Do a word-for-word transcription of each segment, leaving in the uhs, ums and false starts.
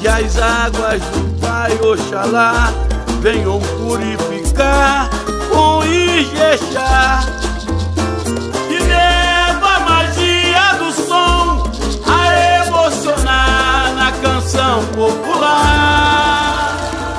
Que as águas do Pai Oxalá venham purificar com Ijexá. E leva a magia do som a emocionar na canção popular.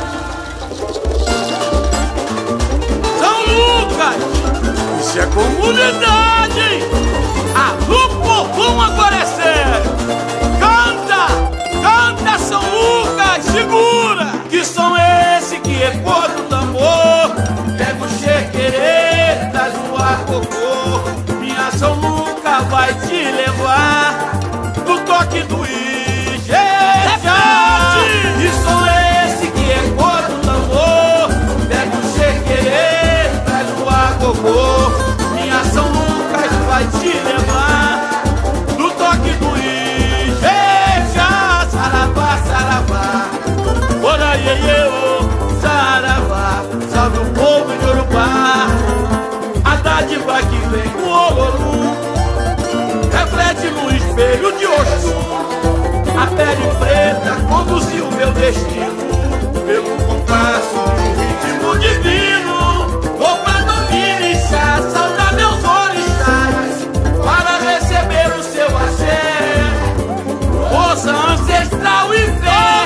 São Lucas, isso é comunidade. Alô, povão, agora é sério. Canta, canta São Lucas, segura. Que som é esse que ecoa do tambor? Pega o chequerê, traz o acocô. Minha São Lucas vai te levar no toque do Ijexá. Que som é esse que ecoa do tambor? Pega o chequerê, traz o acocô. Minha São Lucas vai te levar no toque do Ijexá. Saravá, saravá, ora iê, ô, saravá. Salve o povo de Urubá, a dádiva que vem do Olorum reflete no espelho de Oxum. A pele preta conduziu meu destino pelo compasso de um ritmo divino. Vou pra Dominixá saudar meus orixás para receber o seu axé, força ancestral e fé.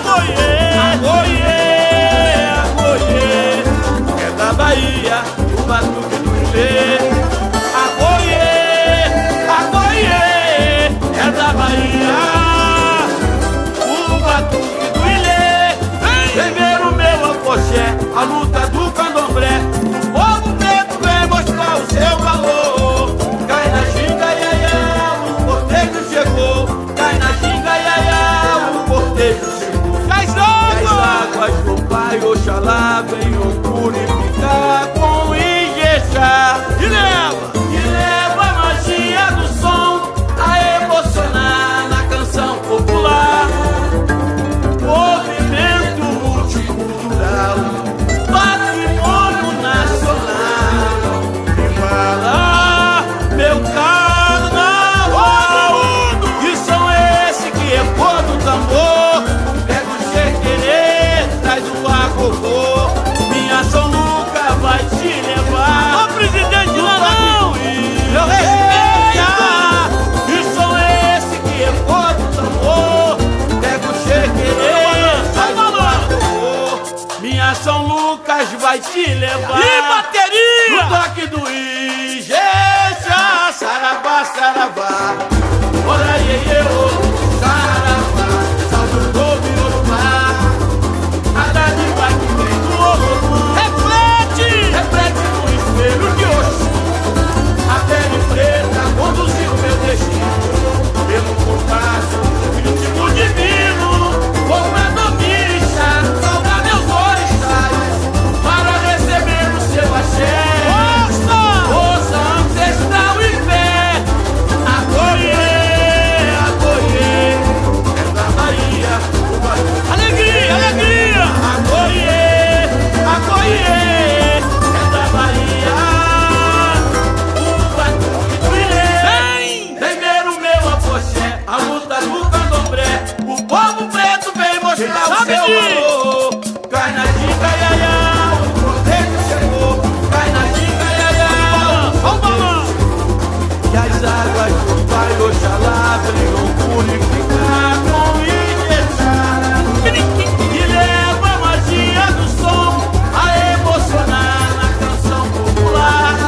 Agoiê, agoiê, é da Bahia, o batuque do Ilê. Agoiê, agoiê, é da Bahia, o batuque do Ilê. Vem ver o meu apoxé, a luta do candomblé. O povo preto vem mostrar o seu valor. Cai na ginga, iaiá, o cortejo chegou. Cai na ginga, iaiá, o cortejo chegou. Que as águas do Pai Oxalá venham purificar com Ijexá. E leva, e leva a magia do som a emocionar na canção popular. Movimento multicultural, patrimônio nacional. E fala, meu carnaval. Que som é esse que ecoa do tambor? Pega o chequerê, traz o acocô. Minha São Lucas vai te levar. Ô presidente Lalão, eu respeito. Que som é esse que ecoa do tambor? Pega o chequerê, traz o acocô. Minha São Lucas vai te levar. E bateria! No toque do Ijexá. Saravá, saravá, ora iê, ô, saravá. Salve o povo de Urubá, a dádiva que vem do Olorum reflete, reflete no espelho de Oxum. A pele preta conduziu meu destino pelo compasso do ritmo divino. Vou pra Dominixá saudar meus orixás para receber o seu axé, força ancestral e fé. Agoiê, agoiê, é da Bahia, o batuque. Alegria, alegria. Agoiê, agoiê, é da Bahia, o batuque do Ilê. Vem ver o meu apoxé, a luta do candomblé. O povo preto vem mostrar o seu valor. Cai na ginga, iaiá, o cortejo chegou. Cai na ginga, iaiá, o cortejo. Que as águas do Pai Oxalá venham purificar com Ijexá. E leva a magia do som a emocionar na canção popular.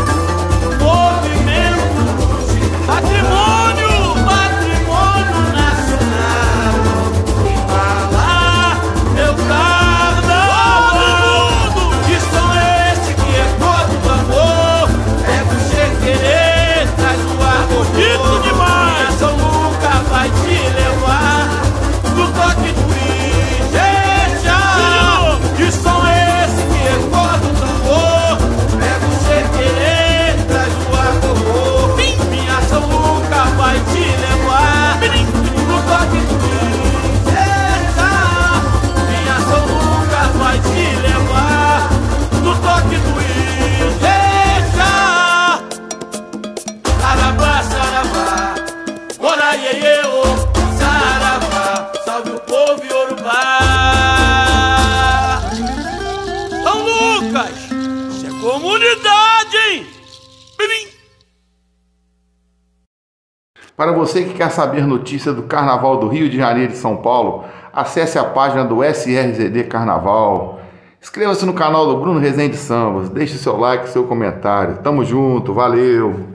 Movimento, patrimônio, patrimônio nacional. E fala, meu carnaval. Que som é esse que ecoa do tambor? Pega o chequerê, traz o acocô. Minha São Lucas vai te levar no toque do Ijexá. Que som é esse que ecoa do tambor? Pega o chequerê, traz o acocô. Minha São Lucas vai te levar no toque do Ijexá. Minha São Lucas vai te levar no toque do Ijexá. Saravá, saravá, ora iê, ô, saravá. Salve o povo de Urubá. Para você que quer saber notícias do Carnaval do Rio de Janeiro e São Paulo, acesse a página do S R Z D Carnaval. Inscreva-se no canal do Bruno Rezende Sambas, deixe seu like, seu comentário. Tamo junto, valeu!